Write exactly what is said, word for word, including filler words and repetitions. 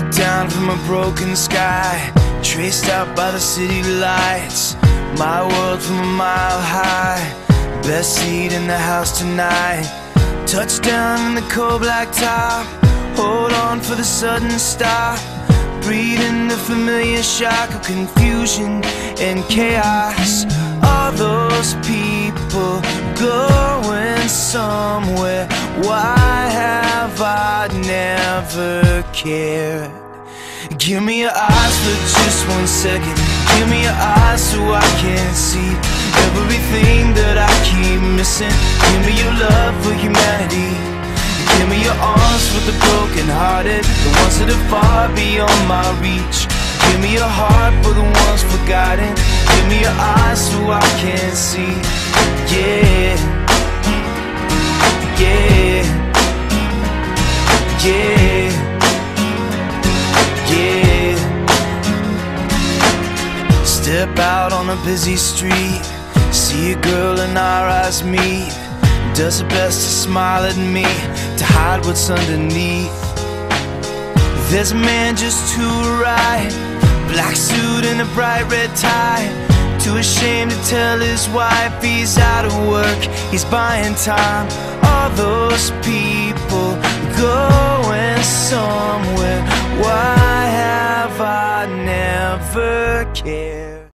look down from a broken sky, traced out by the city lights. My world from a mile high, best seat in the house tonight. Touchdown in the cold black top, hold on for the sudden stop. Breathing the familiar shock of confusion and chaos. All those people going somewhere. Why have I never cared? Give me your eyes for just one second. Give me your eyes so I can see everything that I keep missing. Give me your love for humanity. Give me your arms for the broken-hearted, the ones that are far beyond my reach. Give me your heart for the ones forgotten. Give me your eyes so I can see. Yeah, yeah, yeah, yeah. Step out on a busy street, see a girl and our eyes meet. Does her best to smile at me, to hide what's underneath. There's a man just to her right, black suit and a bright red tie. Too ashamed to tell his wife he's out of work, he's buying time. All those people going somewhere. Why have I never cared?